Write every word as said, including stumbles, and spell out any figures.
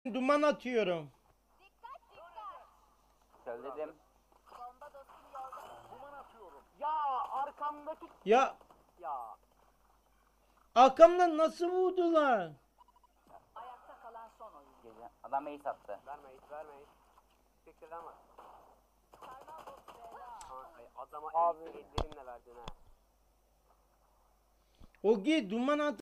Duman atıyorum. Söyledim. Bomba dostum yolda. Duman atıyorum. Ya arkamdaki Ya ya. arkamdan nasıl vurdular? Ayakta kalan son oyun. Gece. Adam ace attı. Vermeyiz vermeyiz. Tekrar ama. Sarmal bot bela. Adama Abi. ellerimle verdin ha. Ogi duman at.